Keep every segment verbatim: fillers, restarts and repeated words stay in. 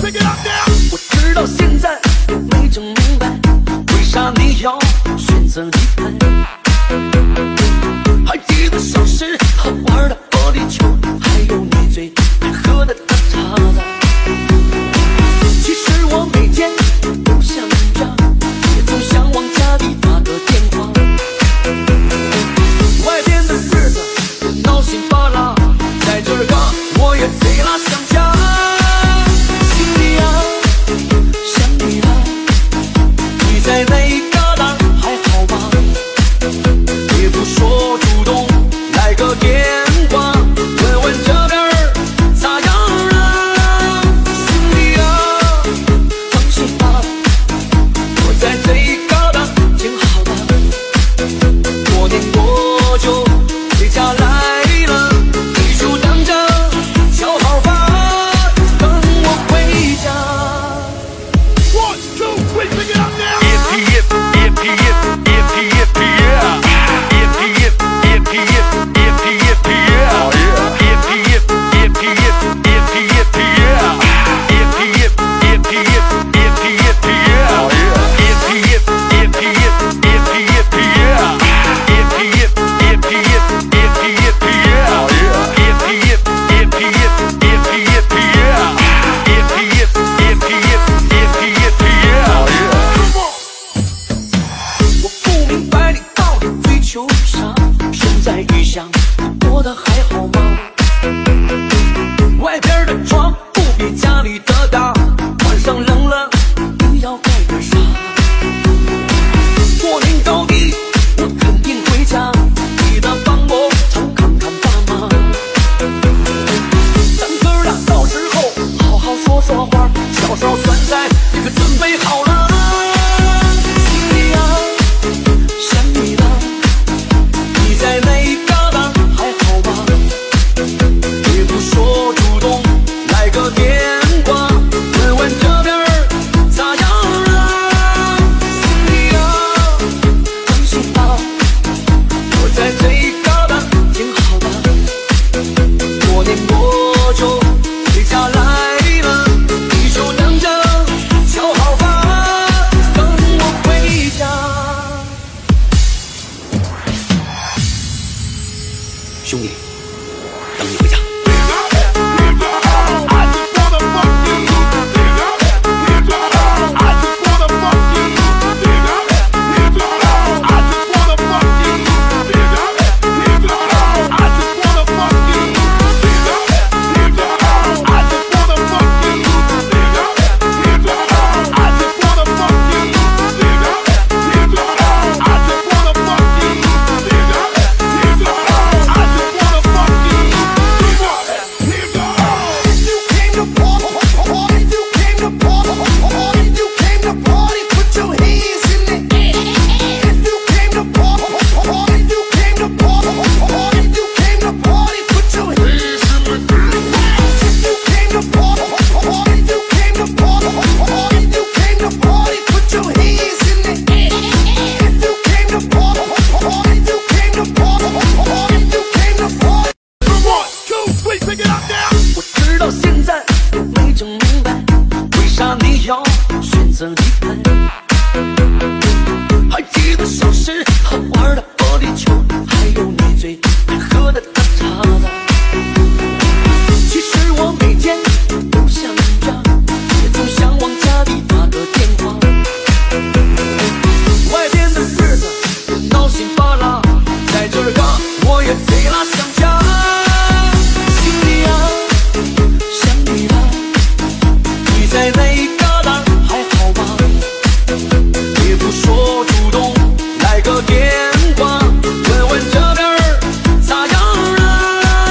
我直到现在都没整明白，为啥你要选择离开？还记得小时候玩的玻璃球，还有你最爱喝的大碴子。其实我每天都想着，也总想往家里打个电话。外边的日子闹心巴拉，在这儿个我也贼拉想家。想你啊，想你啊，你在哪旮旯还好吗？也不说主动来个电话，问问这边儿咋样啊？想你啊，放心吧，我在这旮旯挺好的。过年过就回家来了，你就等着瞧好吧，等我回家。One two three, pick it up now. Yippee yippee yippee yippee yeah. Yippee yippee yippee yippee yeah. Yippee yippee yippee yippee yeah. Yippee yippee yippee yippee yeah. Yippee yippee yippee yippee yeah. Yippee yippee yippee yippee yeah. Yippee yippee yippee yippee yeah. Yippee yippee yippee yippee yeah. 我不明白你到底追求啥，身在异乡，过得还好吗？外边的床不比家里的大，晚上冷了你要盖个啥？过年高低我肯定回家，记得帮我常看看爸妈。咱哥俩到时候好好说说话，小时候酸菜你可准备好了？想你啊，想你了，你在哪旮旯还好吗？也不说主动来个电话，问问这边儿咋样啊？想你啊，放心吧，我在这旮旯挺好的。过年过就回家来了，你就等着瞧好吧，等我回家。兄弟，等你回家。我直到现在都没整明白，为啥你要选择离开？还记得小时候玩的玻璃球，还有你最爱喝的大碴子。其实我每天都想着，也总想往家里打个电话。外边的日子闹心巴拉，在这儿个我也贼拉想家。在哪旮旯还好吗？也不说主动来个电话，问问这边儿咋样啊？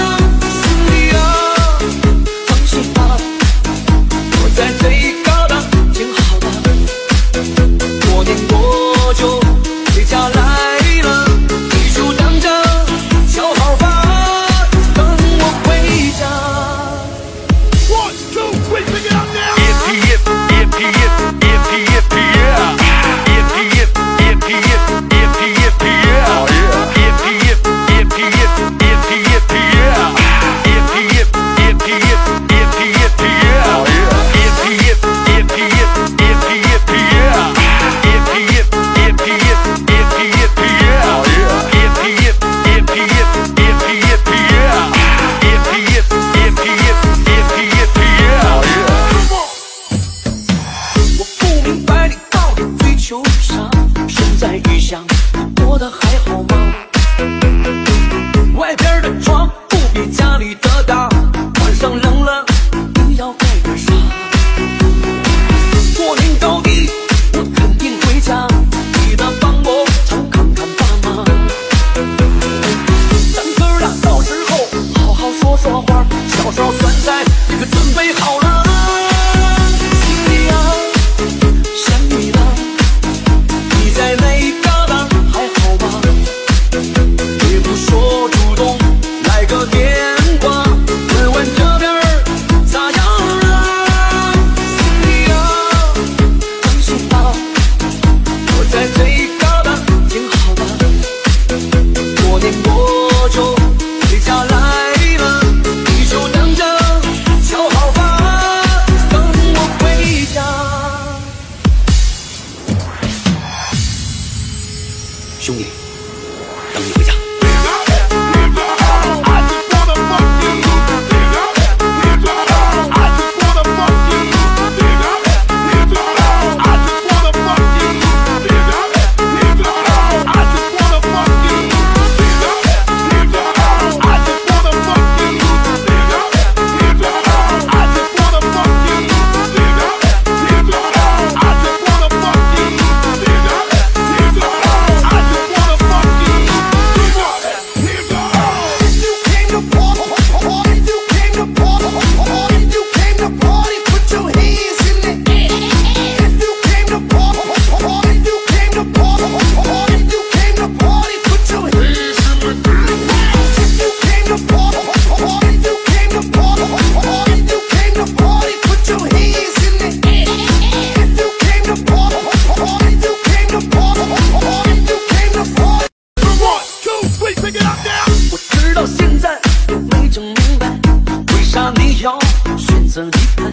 色地毯。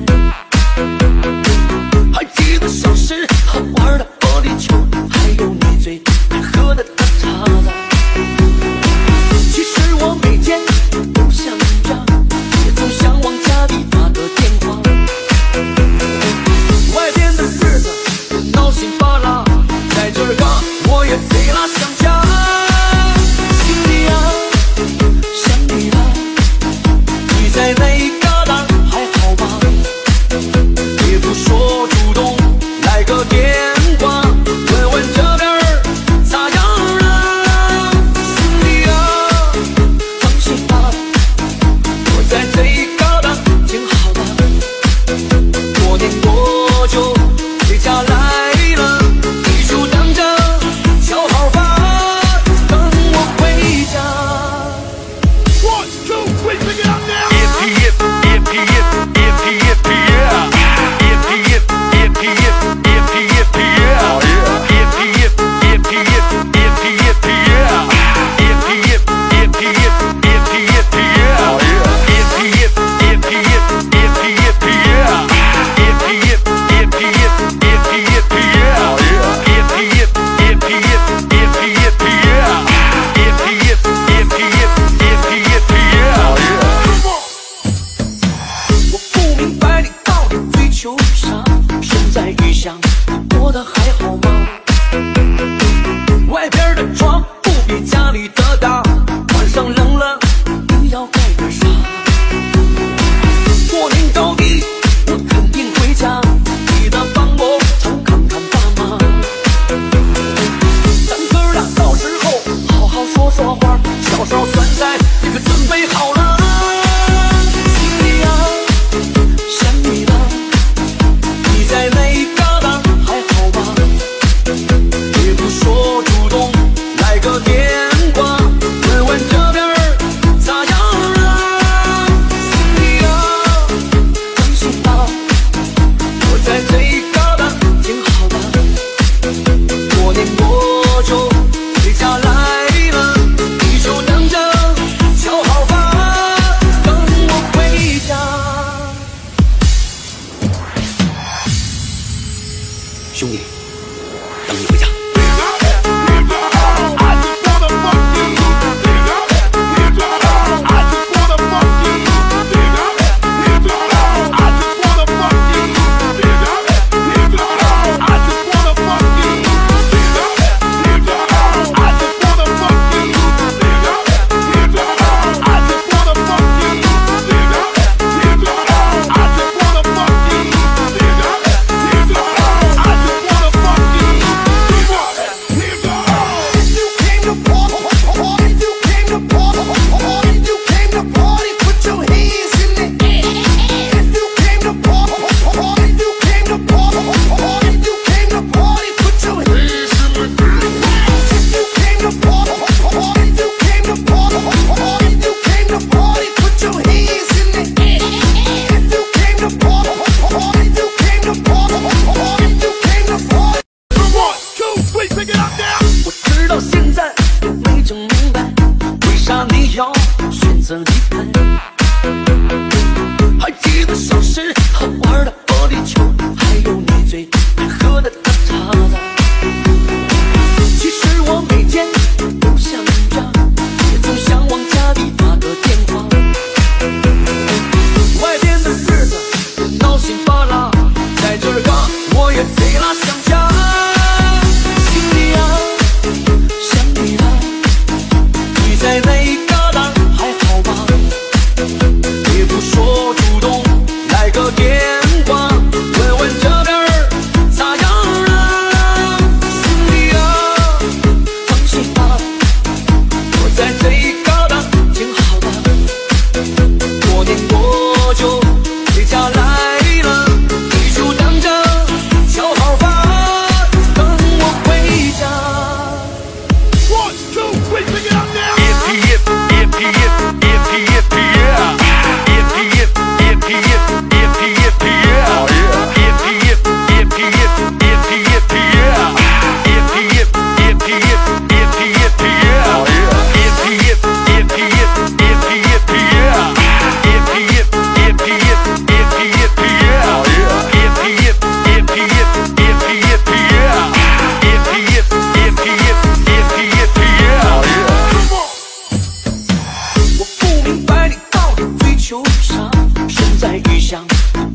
还记得小时候玩的玻璃球，还有你最爱喝的大碴子。其实我每天都想家，也总想往家里打个电话。外边的日子闹心巴拉，在这儿嘎我也贼拉想家。兄弟啊，想你了，你在哪旮瘩还好吗？也不说主动来个电话，问问这边儿咋样了？兄弟啊，放心吧，我在这旮瘩挺好的。过年过就回家来了，你就等着瞧好吧，等我回家。 One, two, three, pick it up now. Yippee yip, yippee yip, yippee yippee yeah. Yippee yip, yippee yip, yippee yippee yeah. Oh yeah. Yippee yip, yippee yip, yippee yippee yeah. Yippee yip, yippee yip, yippee yippee yeah. Oh yeah. Yippee yip, yippee yip, yippee yippee yeah. Yippee yip, yippee yip, yippee yippee yeah. Oh yeah. Yippee yip, yippee yip, yippee yippee yeah. Yippee yip, yippee yip, yippee yippee yeah. Oh yeah. 我不明白你到底追求啥，身在异乡，你过得还好吗？外边的床不比家里的大，晚上冷了你要盖个啥？过年到底我肯定回家，记得帮我常看看爸妈。咱哥俩到时候好好说说话，小烧酸菜你可准备好了？兄弟啊，想你了，你在哪旮瘩还好吗？也不说主动来个电话，问问这边儿咋样了？兄弟啊，放心吧，我在这旮瘩挺好的。过年过就回家来了，你就等着瞧好吧，等我回家。兄弟，等你回家。 I just wanna fuck you.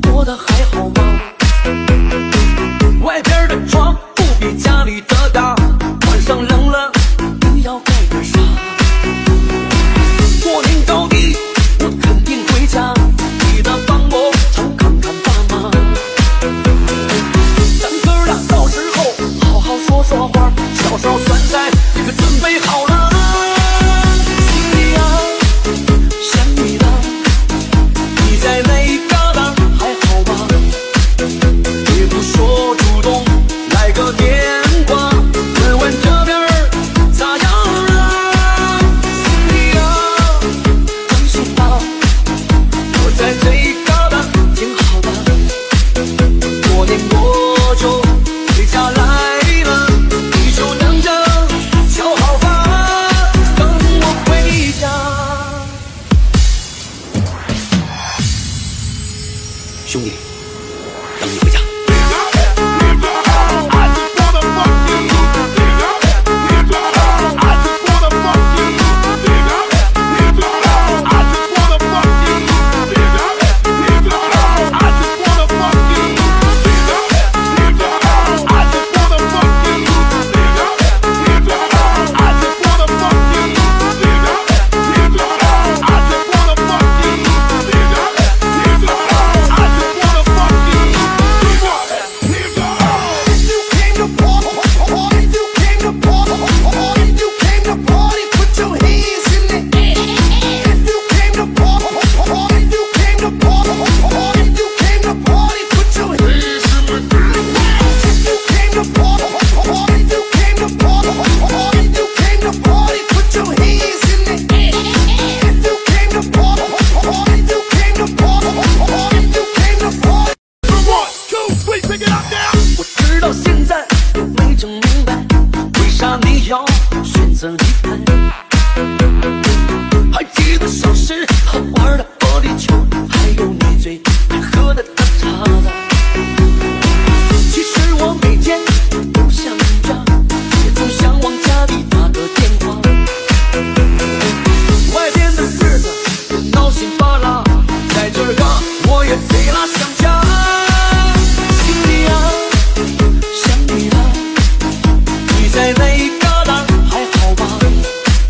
过得还好吗？外边的床不比家里的大，晚上冷了你要盖个啥？过年到底我肯定回家，记得帮我常看看爸妈。咱哥俩到时候好好说说话，小烧酸菜你可准备好了？心里啊想你了，你在哪旮旯还好吗？也不说主动来个电话，问问这边儿咋样啊？心里啊放心吧，我在这旮旯挺好的。过年我就回家来了，你就等着瞧好吧，等我回家。兄弟，等你回家。我直到现在都没整明白，为啥你要选择离开？还记得小时候玩的玻璃球，还有你最爱喝的大碴子。其实我每天都想家，也总想往家里打个电话。外边的日子闹心巴拉，在这儿嘎我也贼拉想家。在哪旮旯还好吗？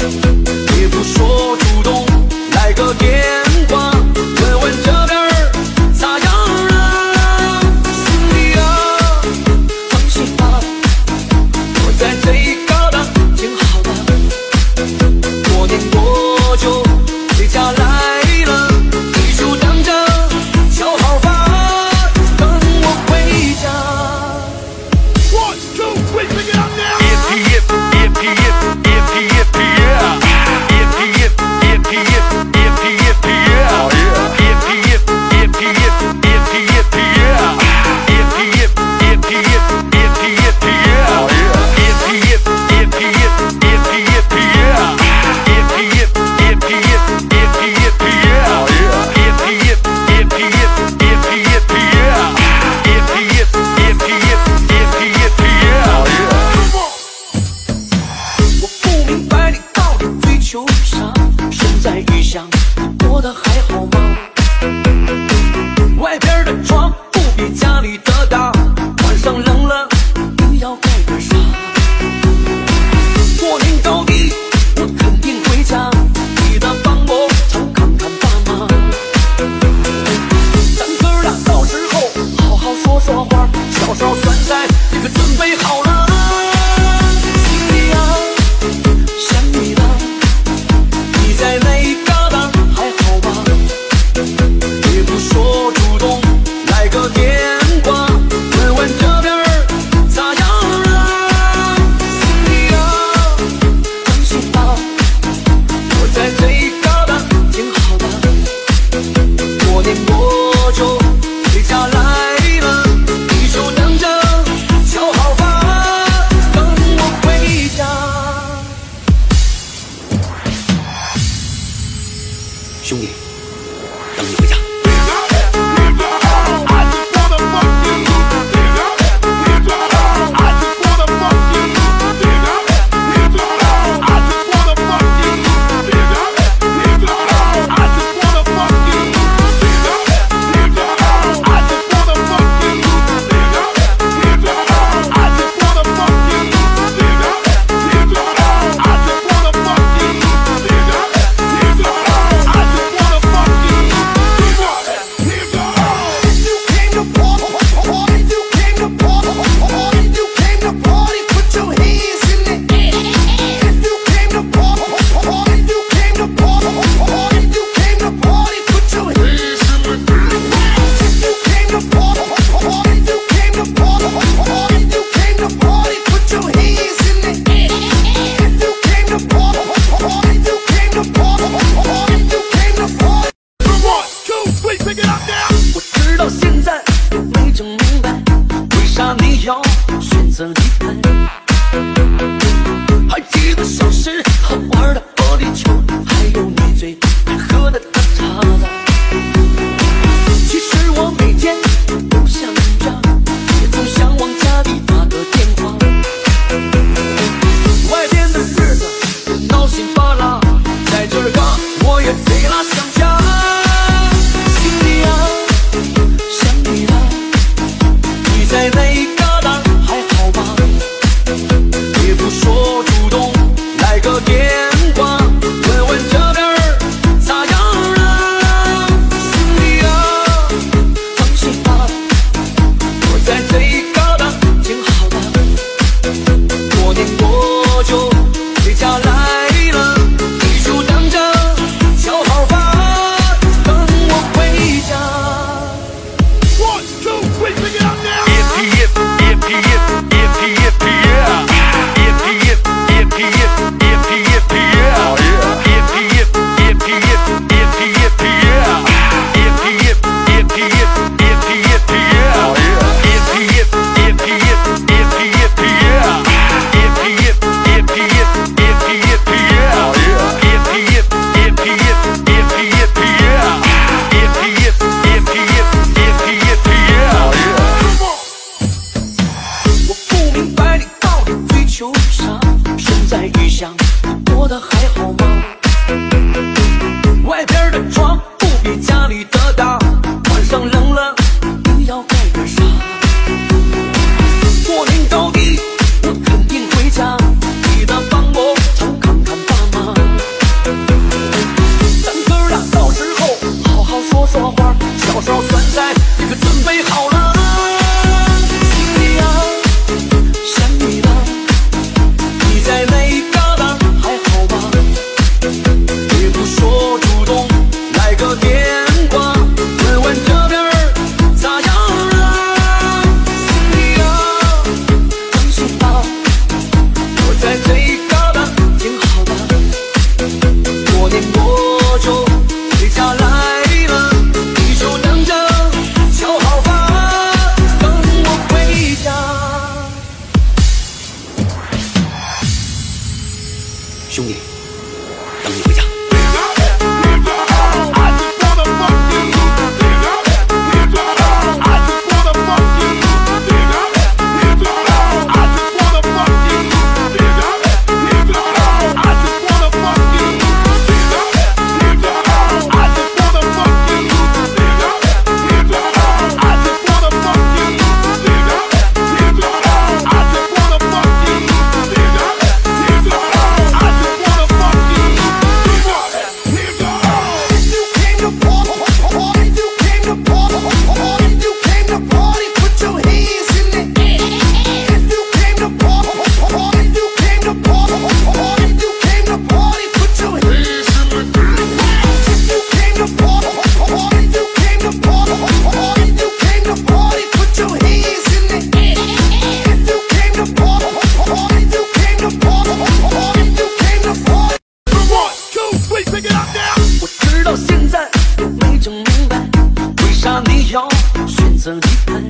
择离开。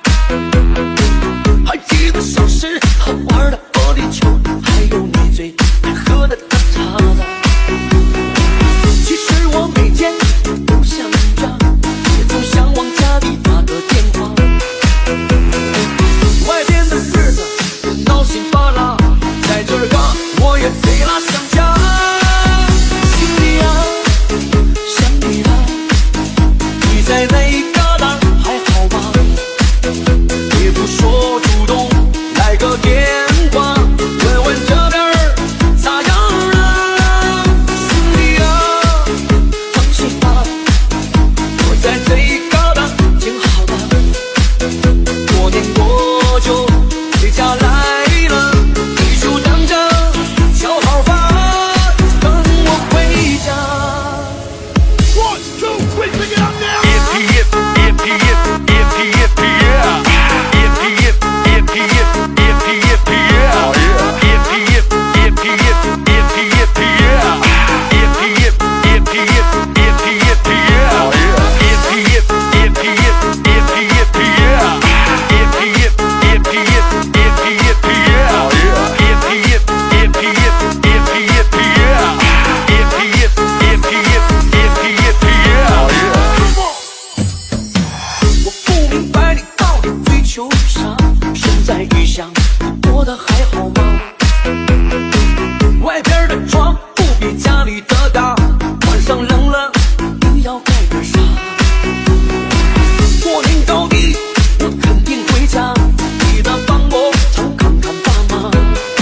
还记得小时候玩的玻璃球，还有你最爱喝的大碴子。其实我每天都想着，也总想往家里打个电话。外边的日子闹心巴拉，在这儿个我也贼拉想家。心里啊，想你了，你在哪一旮旯还好吗？也不说主动来个电话，问问这边儿咋样了？心里啊，放心吧，我在这一旮旯挺好的。过年过就回家来了，你就等着瞧好吧，等我回家。 One, two, three, pick it up now. Yippee yip, yippee yip, yippee yippee yeah. Yippee yip, yippee yip, yippee yippee yeah. Yippee yip, yippee yip, yippee yippee yeah. Yippee yip, yippee yip, yippee yippee yeah. Yippee yip, yippee yip, yippee yippee yeah. Yippee yip, yippee yip, yippee yippee yeah. Yippee yip, yippee yip, yippee yippee yeah. Yippee yip, yippee yip, yippee yippee yeah. 我不明白你到底追求啥，身在异乡，你过得还好吗？外边的床不比家里的大，晚上冷了你要盖个啥？过年到底我肯定回家，记得帮我常看看爸妈。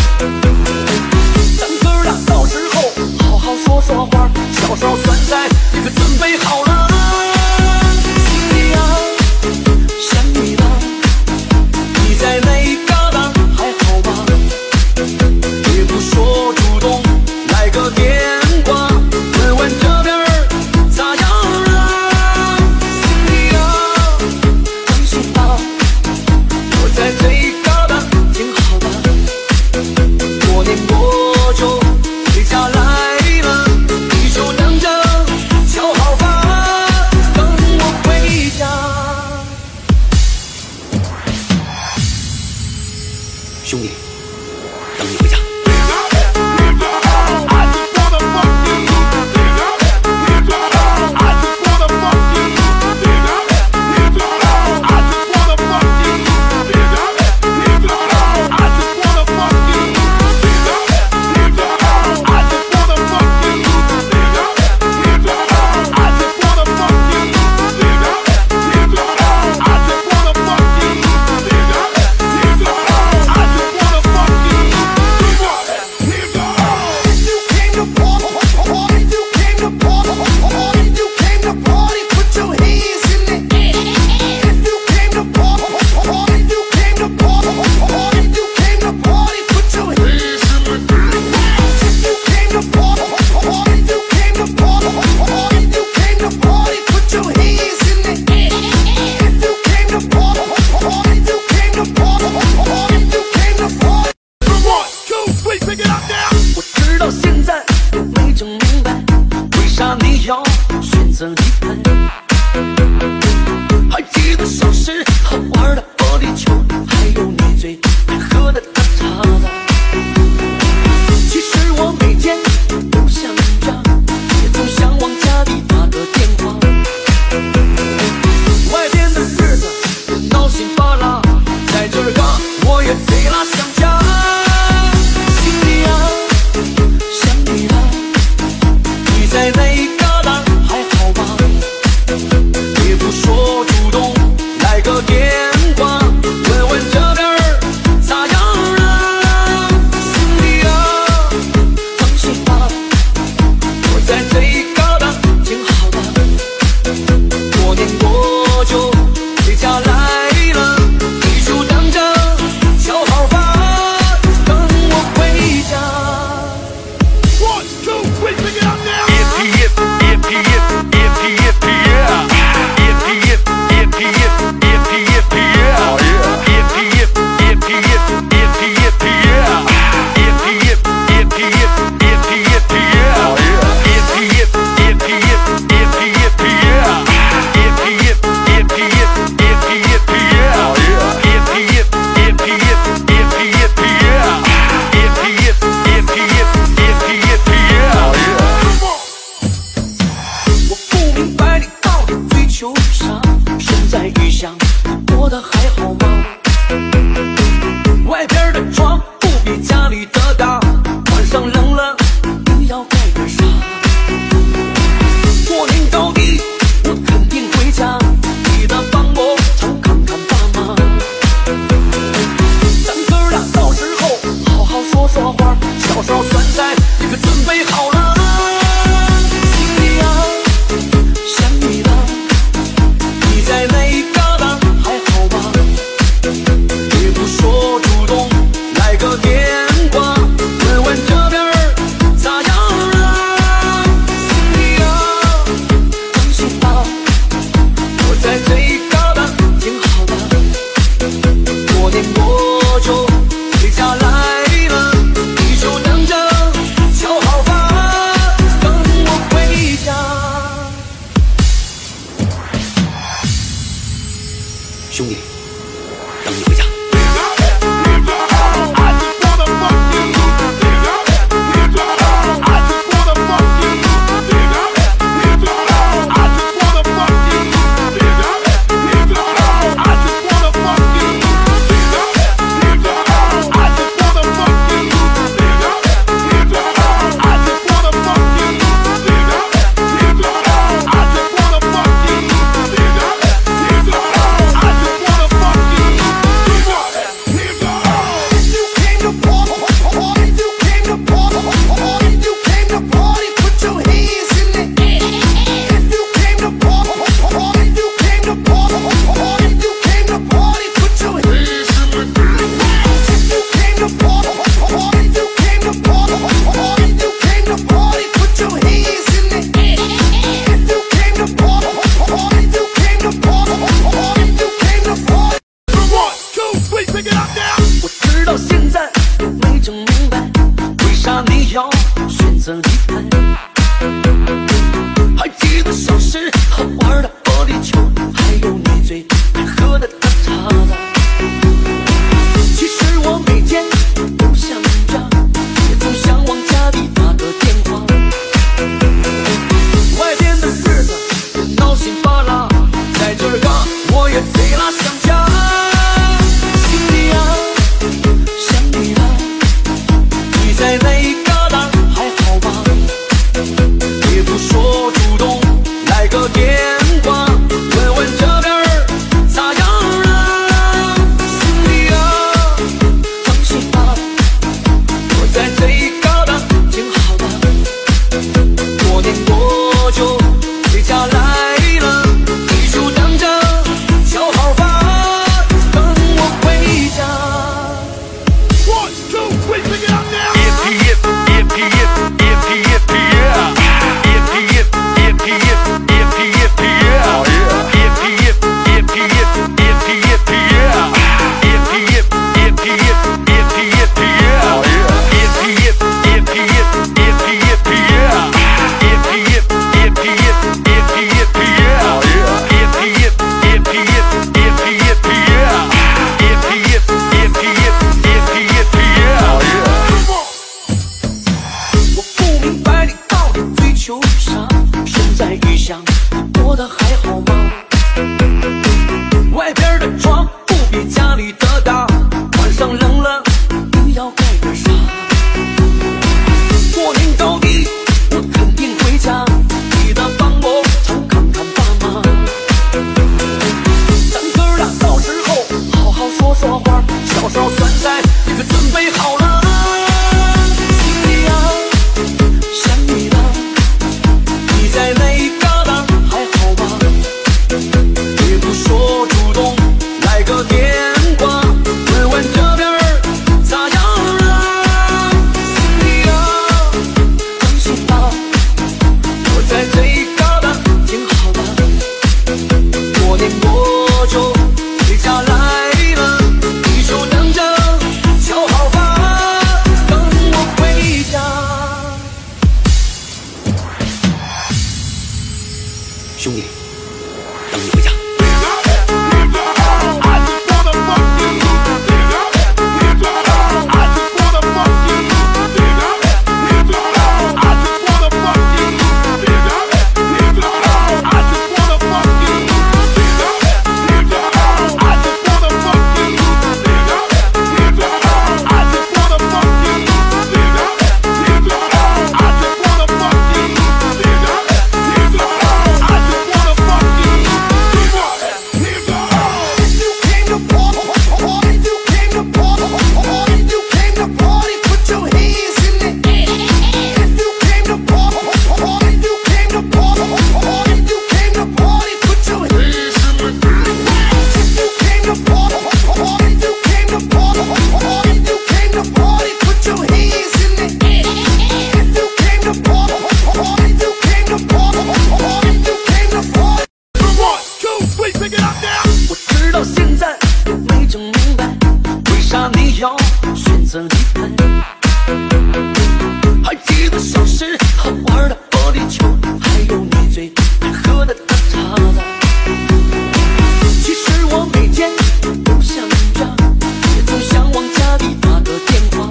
咱哥俩到时候好好说说话，小烧酸菜你可准备好了？心里啊，想你了，你在哪一旮旯还好吗？也不说主动来个电话，问问这边儿咋样了？心里啊，放心吧，我在这一旮旯挺好的。过年过就回家来了，你就等着瞧好吧，等我回家。兄弟，等你回家。 I just wanna 过得还好吗？外边的床不比家里的大，晚上冷了你要盖个啥？过年到底我肯定回家，记得帮我常看看爸妈。咱哥俩到时候好好说说话，小烧酸菜你可准备好了？心里啊想你了，你在哪旮旯还好吗？也不说主动来个电话，问问这边咋样了？心里啊放心吧，我在这旮旯挺好的。过年我就回家来了，你就等着瞧好吧，等我回家。兄弟，等你回家。我直到现在没整明白，为啥你要选择离开？还记得小时候玩的玻璃球，还有你最爱喝的大碴子。其实我每天都想家，也总想往家里打个电话。外边的日子闹心巴拉，在这儿嘎我也贼拉想家。在哪旮旯还好吗？也不说主动来个电话，问问这边咋样了？心里啊放心吧，我在这旮旯挺好的。过年我就回家来了，你就等着瞧好吧，等我回家。 One, two, three, pick it up now. If, if, if, if, if, yeah. If, if, if, if, if, if, yeah. Oh yeah. If, if, if, if, if, if, yeah. If, if, if, if, if, if, yeah. Oh yeah. If, if, if, if, if, if, yeah. If, if, if, if, if, if, yeah. Oh yeah. If, if, if, if, if, if, yeah. If, if, if, if, if, if, yeah. Oh yeah. 我不明白你到底追求啥，身在异乡，你过得还好吗？外边的床不比家里的大，晚上冷了你要盖个啥？过年到底我肯定回家，记得帮我常看看爸妈。咱哥俩到时候好好说说话，小烧酸菜你可准备好了？在哪旮旯还好吗？也不说主动来个电话，问问这边咋样了？心里啊放心吧，我在这旮旯挺好的。过年我就回家来了，你就等着瞧好吧，等我回家。兄弟，等你回家。 直到现在都没整明白，为啥你要选择离开？还记得小时候玩的玻璃球，还有你最爱喝的大碴子。其实我每天都想着，也总想往家里打个电话。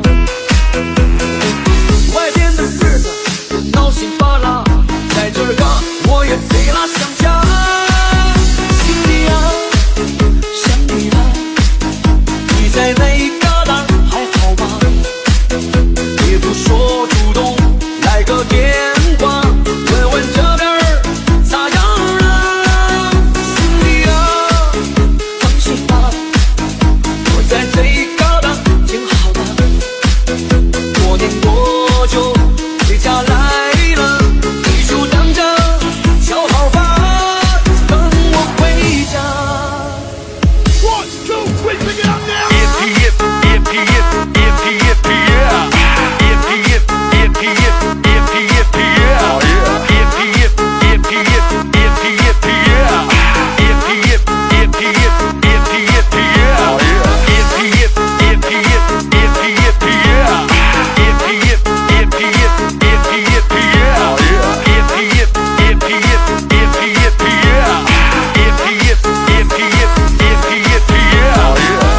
外边的日子闹心罢了，在这儿个我也贼拉想家。心里啊，想你了，你在哪一旮旯还好吗？也不说主动来个电话，问问这边儿咋样了？心里啊，放心吧，我在这一旮旯挺好的。过年过就回家来了，你就等着瞧好吧，等我回家。 One, two, three, pick it up now. Yippee yip, yippee yip, yippee yippee yeah. Yippee yip, yippee yip, yippee yippee yeah. Yippee yip, yippee yip, yippee yippee yeah. Yippee yip, yippee yip, yippee yippee yeah. Yippee yip, yippee yip, yippee yippee yeah. Yippee yip, yippee yip, yippee yippee yeah. Yippee yip, yippee yip, yippee yippee yeah. Yippee yip, yippee yip, yippee yippee yeah.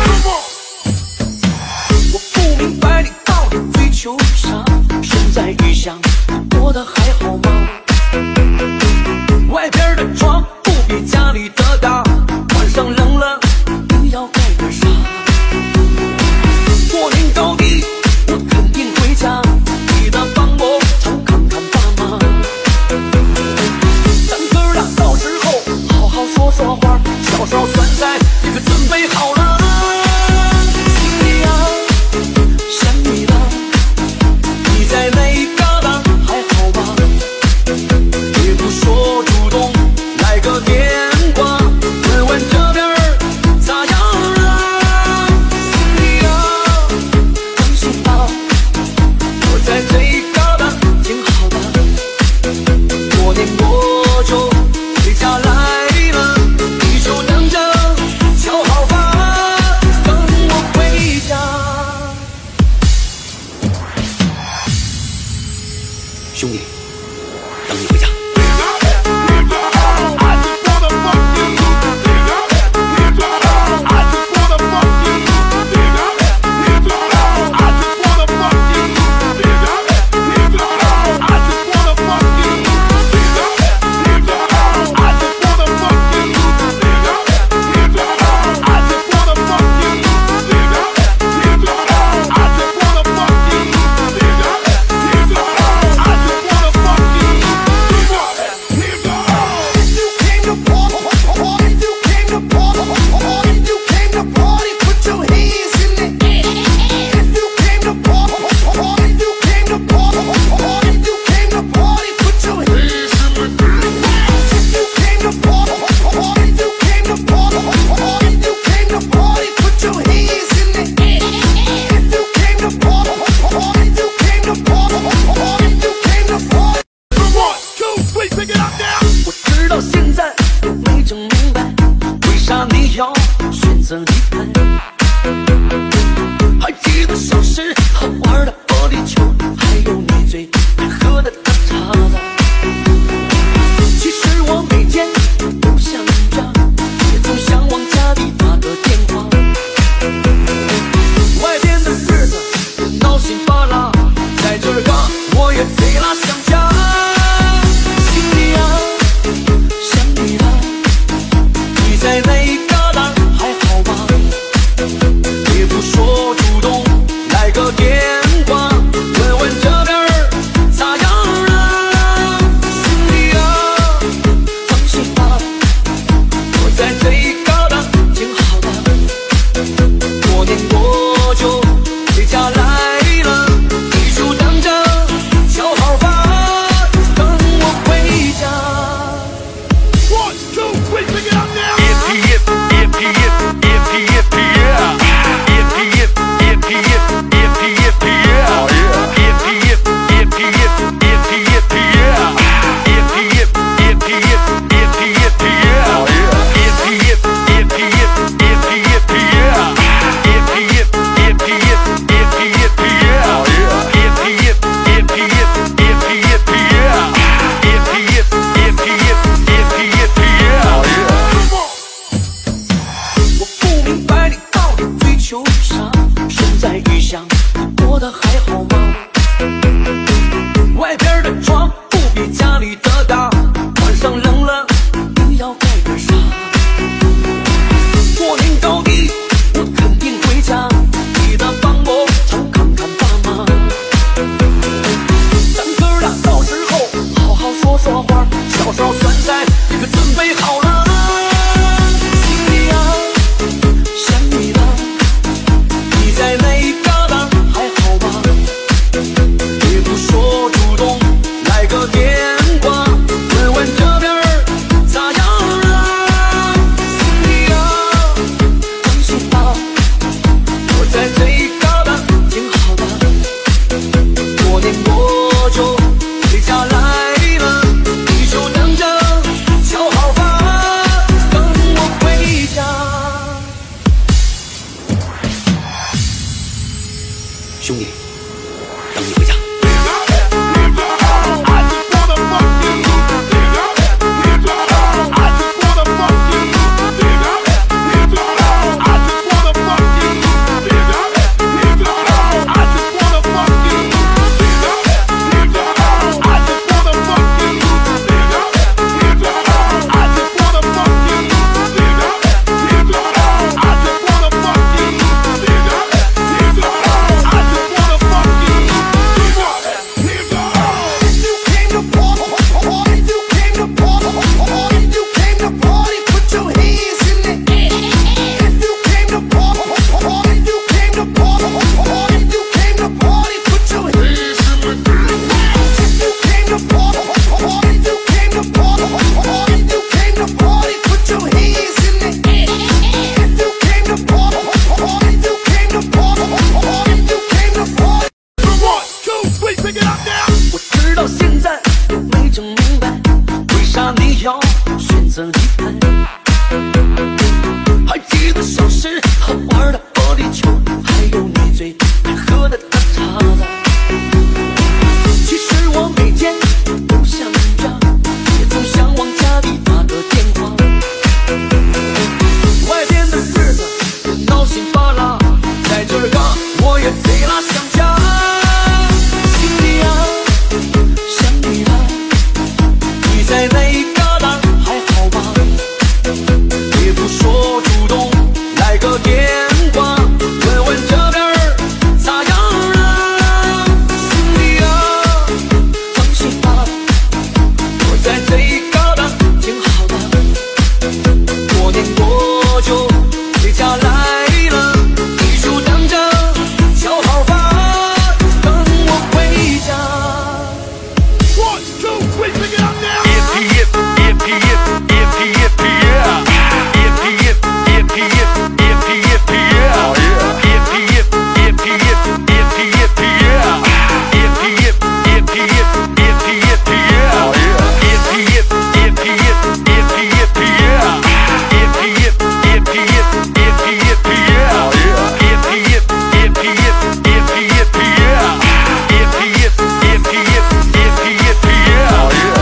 我不明白你到底追求啥，身在异乡，过得还好吗？外边的床不比家里的大，晚上冷了你要盖个啥？过年高低我肯定回家，记得帮我常看看爸妈。咱哥俩到时候好好说说话，小烧酸菜你可准备好了？心里啊，想你了，你在哪一旮旯还好吗？也不说主动来个电话，问问这边儿咋样了？心里啊，放心吧，我在这一旮旯挺好的。过年过就回家来了，你就等着瞧好吧，等我回家。兄弟，等你回家。我直到现在都没整明白，为啥你要选择离开？还记得小时候玩的玻璃球，还有你最爱喝的大碴子。其实我每天都想着，也总想往家里打个电话。外边的日子闹心罢了，在这儿个我也贼拉想家。心里啊，想你了，你在哪一旮旯还好吗？也不说主动来个电话，问问兄弟，等你回家。 我直到现在没整明白，为啥你要选择离开？还记得小时候玩的玻璃球，还有你最爱喝的大碴子。其实我每天都想家，也总想往家里打个电话。外边的日子闹心巴拉，在这儿嘎我也贼拉想家。 在哪旮旯还好吧？也不说主动来个电话，问问这边儿咋样啊？兄弟啊，放心吧，我在这旮旯挺好的。过年过就回家来了，你就等着瞧好吧，等我回家。One, two, three, pick it up now. If, if, if, if, if, yeah. If, if, if, if, if, if, yeah. Oh, yeah. If, if, if, if, if, if, yeah. If, if, if, if, if, if, yeah. Oh, yeah. If, if, if, if, if, if, yeah. If, if, if, if, if, if, yeah. Oh, yeah. If, if, if, if, if, if, yeah. If, if, if, if, if, if, yeah. Oh, yeah.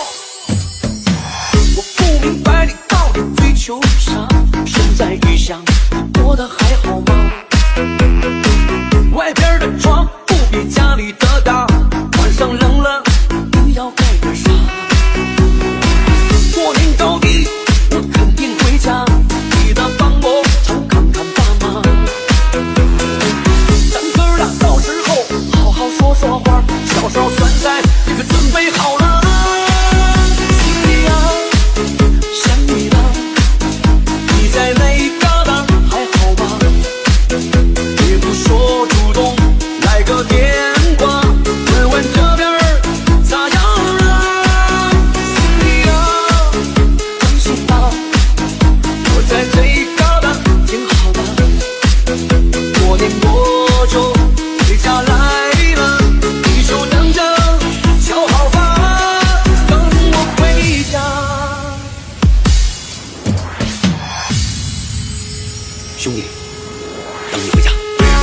我不明白你到底追求啥，身在异乡，过得还好吗？外边的床不比家里的大，晚上冷了你要盖个啥？过年到底我肯定回家，记得帮我常看看爸妈。咱哥俩到时候好好说说话，小烧酸菜你可准备好了？ 在哪旮旯还好吧？也不说主动来个电话，问问这边儿咋样啊？兄弟啊，放心吧，我在这旮旯挺好的。过年过就回家来了，你就等着瞧好吧，等我回家。 兄弟，等你回家。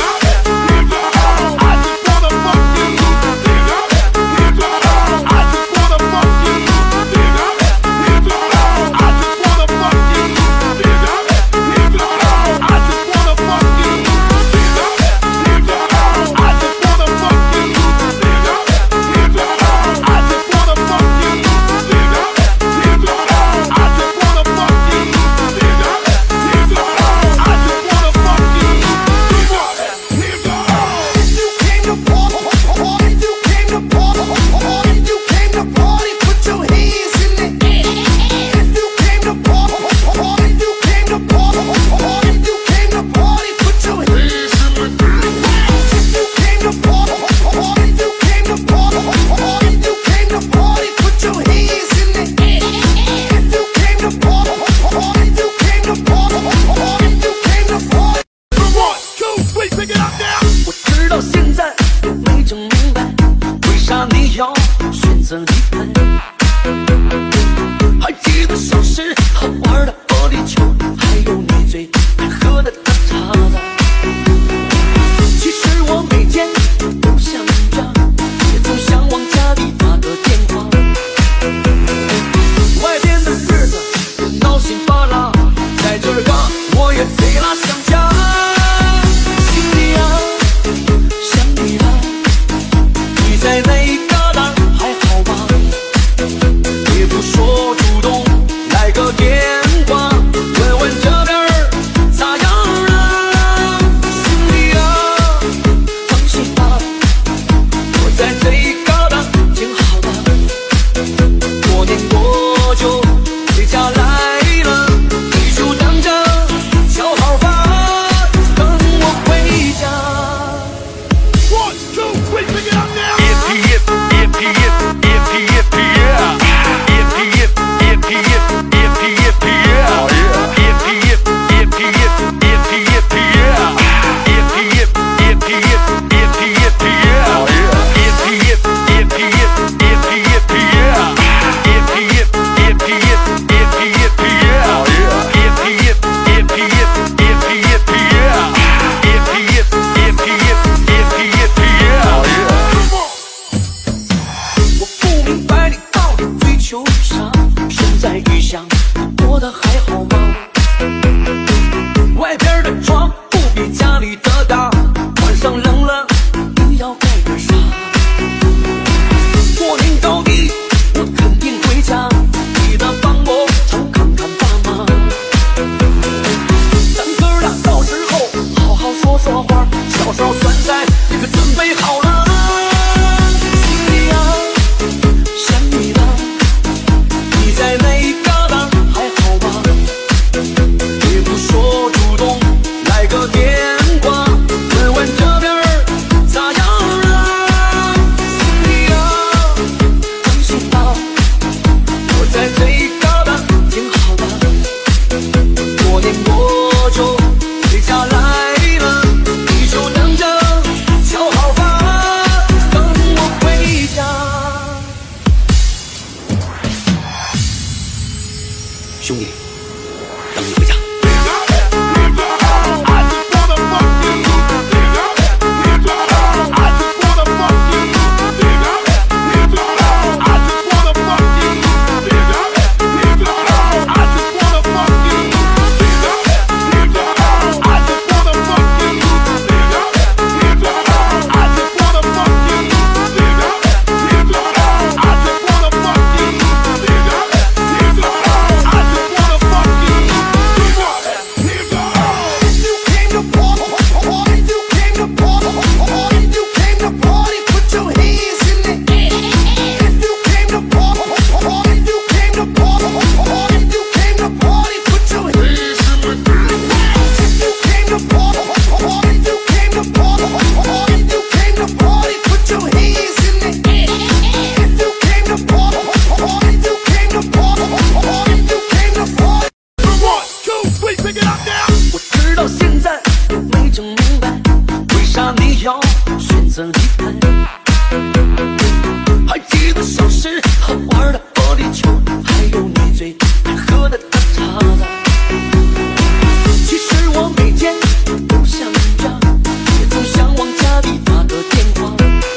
我直到现在没整明白，为啥你要选择离开？还记得小时候玩的玻璃球，还有你最爱喝的大碴子。其实我每天择离开。还记得小时候玩的玻璃球，还有你最爱喝的大碴子。其实我每天都想着，也总向往家里打个电话。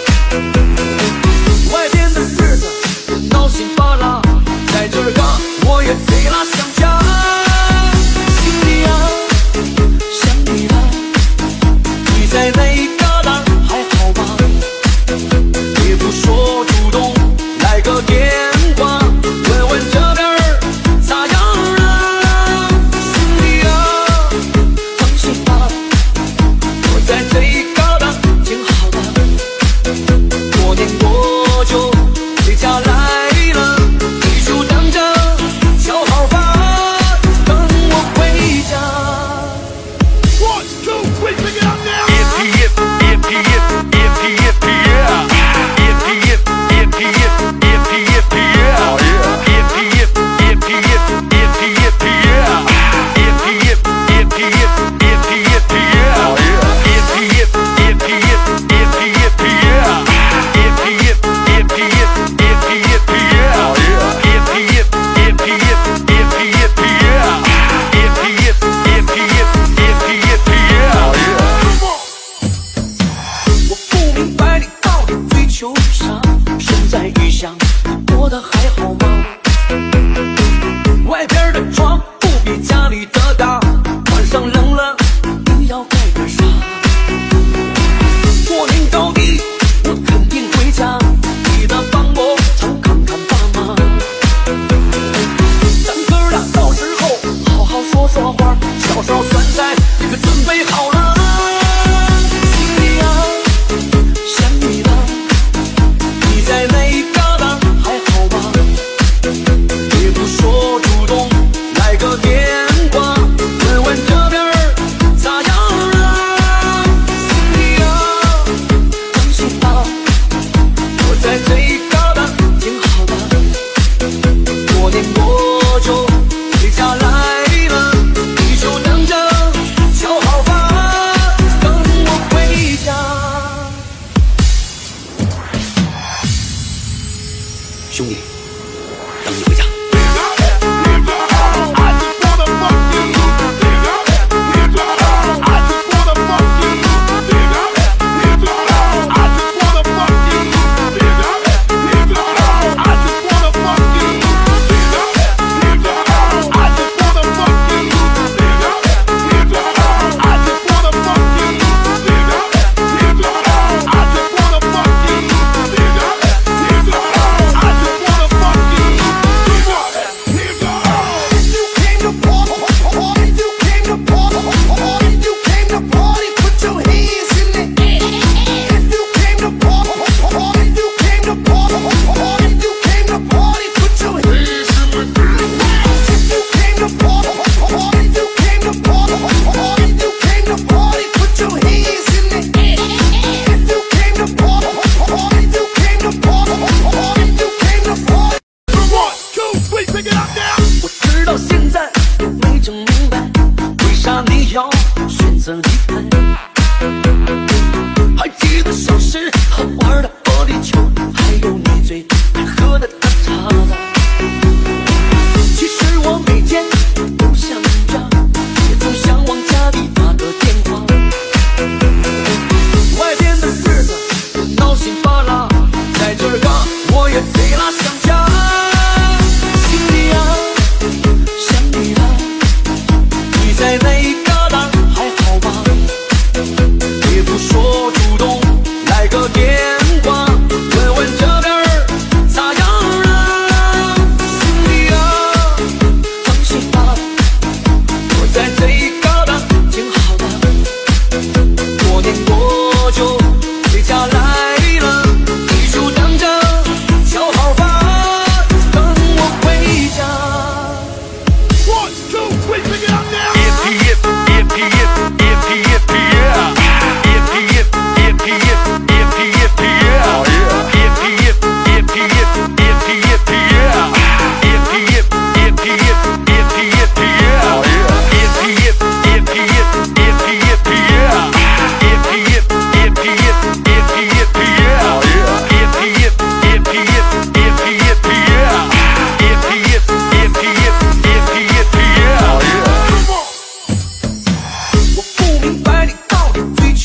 外边的日子闹心巴拉，在这儿个我也贼拉想家。心里啊，想你了，你在哪一旮旯还好吗？也不说主动来个电话，问问这边儿咋样啊？心里啊，放心吧，我在这一旮旯挺好的。过年过就回家来了，你就等着瞧好吧，等我回家。 One, two, three, pick it up now. Yippee yip, yippee yip, yippee yippee yeah. Yippee yip, yippee yip, yippee yippee yeah. Yippee yip, yippee yip, yippee yippee yeah. Yippee yip, yippee yip, yippee yippee yeah. Yippee yip, yippee yip, yippee yippee yeah. Yippee yip, yippee yip, yippee yippee yeah. Yippee yip, yippee yip, yippee yippee yeah. Yippee yip, yippee yip, yippee yippee yeah. Come on. 我不明白你到底追求啥，身在异乡，你过得还好吗？外边的床不比家里的大，晚上冷了你要盖个啥？过年到底我肯定回家，记得帮我常看看爸妈。咱哥俩到时候好好说说话，小烧酸菜你可准备好了？心里啊，想你了，你在哪一旮旯还好吗？也不说主动来个电话，问问这边儿咋样啊？心里啊，放心吧，我在这一旮旯挺好的。过年过就回家来了，你就等着瞧好吧，等我回家。兄弟，等你回家。我直到现在没整明白，为啥你要选择离开？还记得小时候玩的玻璃球，还有你最爱喝的大碴子。其实我每天都想着，也总向往家里打个电话。外边的日子闹心巴拉，在这儿个我也贼拉想家。心里啊，想你了，你在哪一旮旯还好吗？也不说主动来个电话，问问这边儿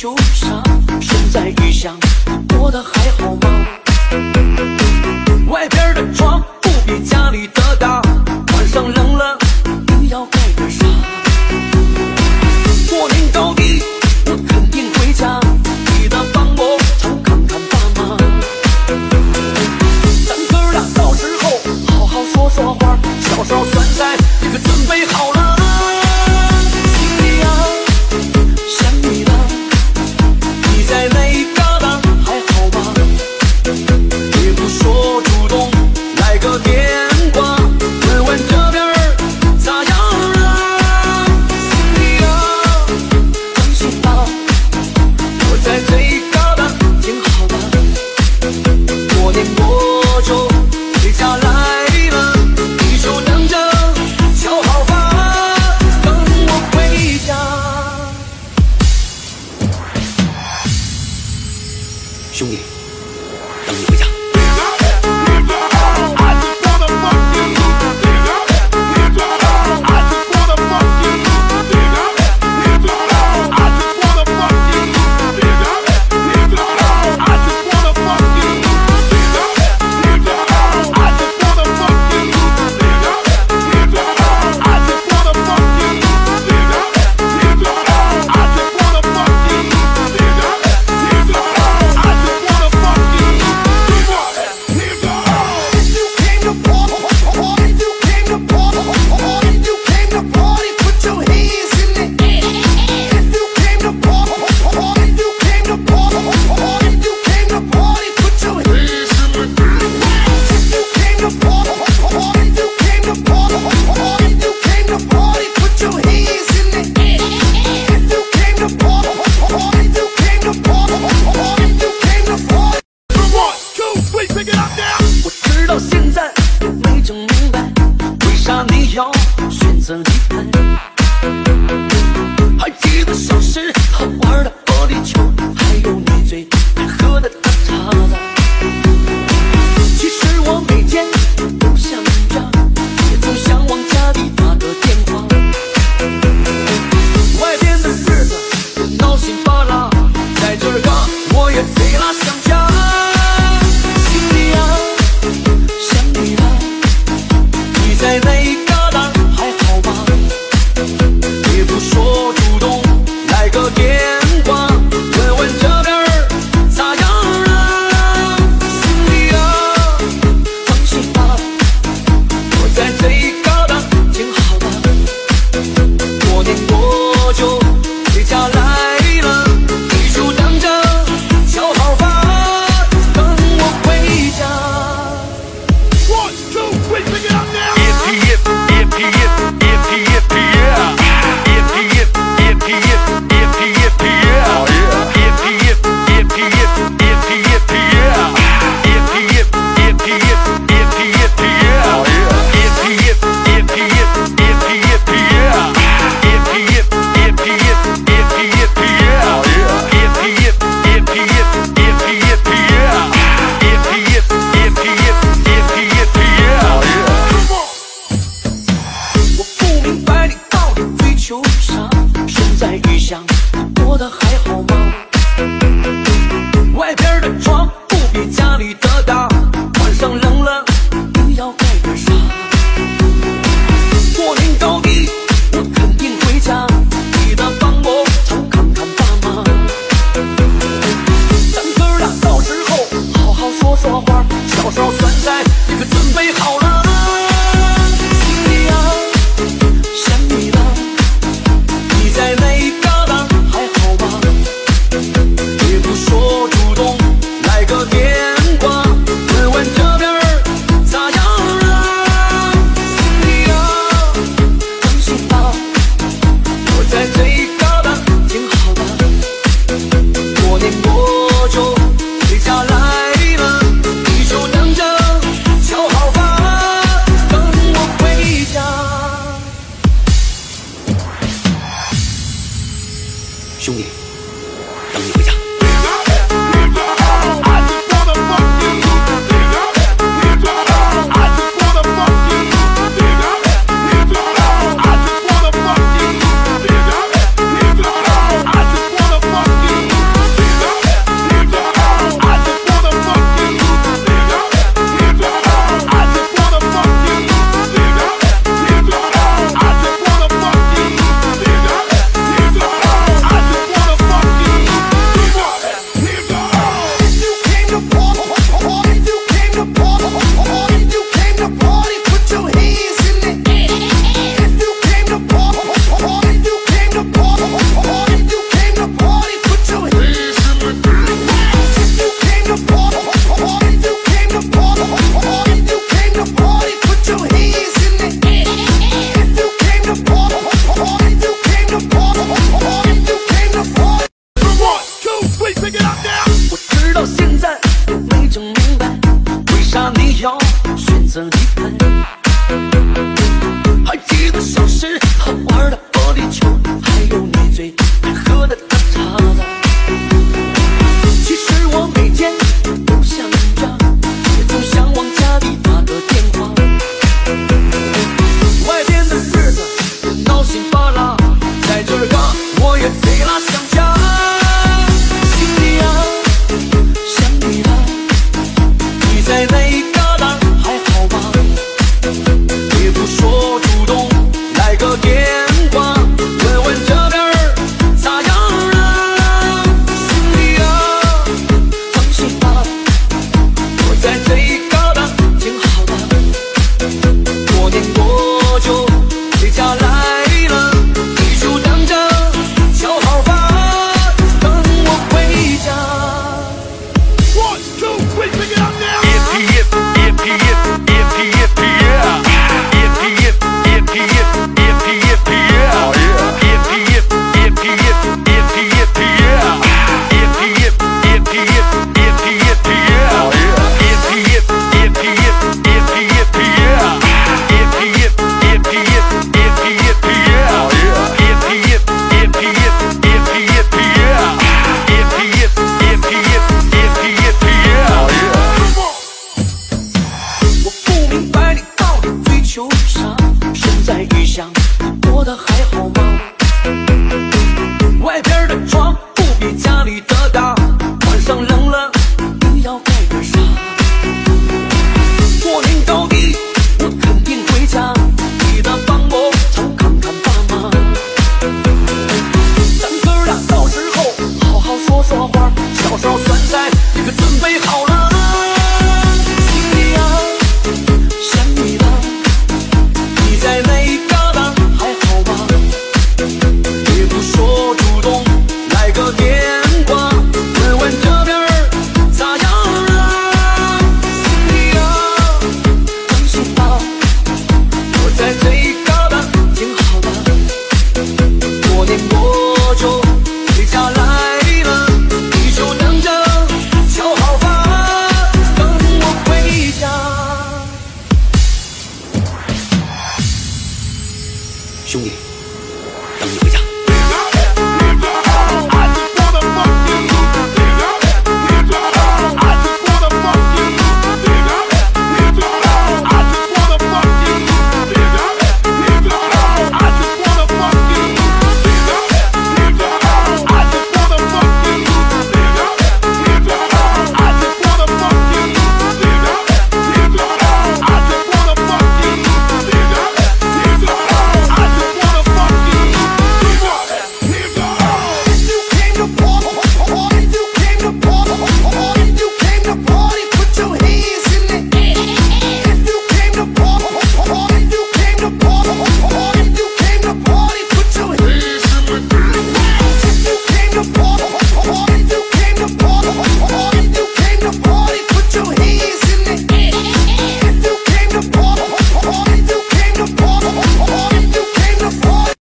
球上，身在异乡，过得还好吗？外边的床不比家里的大，晚上冷了你要盖个啥？过年到底我肯定回家，记得帮我常看看爸妈。咱哥俩到时候好好说说话，小烧酸菜你可准备好了？兄弟，等你回家。我直到现在都没整明白，为啥你要选择离开？还记得小时候玩的玻璃球，还有你最爱喝的大碴子。其实我每天都想家，也总想往家里打个电话。外边的日子闹心巴拉，在这儿干我也贼拉想家。在那旮旯还好吗？也不说主动来个电话，问问这边咋样啊？兄弟啊，放心吧，我在这旮旯挺好的。过年过就回家来了，你就等着瞧好吧，等我回家。 One, two, three, pick it up now. If, if, if, if, if, yeah. If, if, if, if, if, if, yeah. If, if, if, if, if, if, yeah. If, if, if, if, if, if, yeah. If, if, if, if, if, if, yeah. If, if, if, if, if, if, yeah. If, if, if, if, if, if, yeah. If, if, if, if, if, yeah. 我不明白你到底追求啥，身在异乡，过得还好吗？外边的床不比家里的大，晚上冷了你要盖个啥？过年到底我肯定回家，记得帮我常看看爸妈。咱哥俩到时候好好说说话，小烧酸菜你可准备好了？在那旮旯还好吗？也不说主动来个电话，问问这边咋样啊？兄弟啊，放心吧，我在这旮旯挺好的。过年过就回家来了，你就等着瞧好吧，等我回家。兄弟，等你回家。 色地毯。